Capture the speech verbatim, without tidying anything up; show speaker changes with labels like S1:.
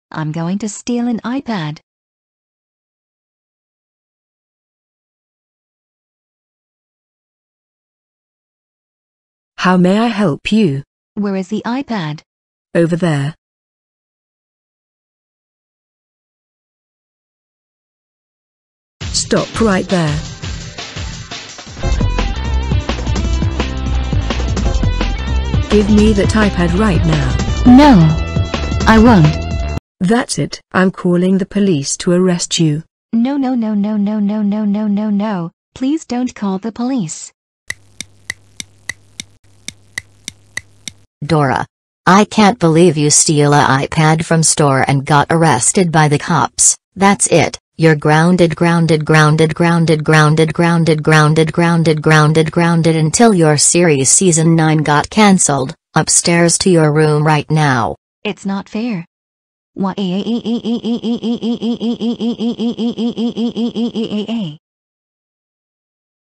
S1: I'm going to steal an iPad.
S2: How may I help you?
S1: Where is the iPad?
S2: Over there. Stop right there. Give me that iPad right now.
S1: No, I won't.
S2: That's it. I'm calling the police to arrest you.
S1: No, no, no, no, no, no, no, no, no, no. Please don't call the police.
S3: Dora, I can't believe you steal a iPad from store and got arrested by the cops. That's it. You're grounded, grounded, grounded, grounded, grounded, grounded, grounded, grounded, grounded, grounded until your series season nine got cancelled. Upstairs to your room right now.
S1: It's not fair. Why?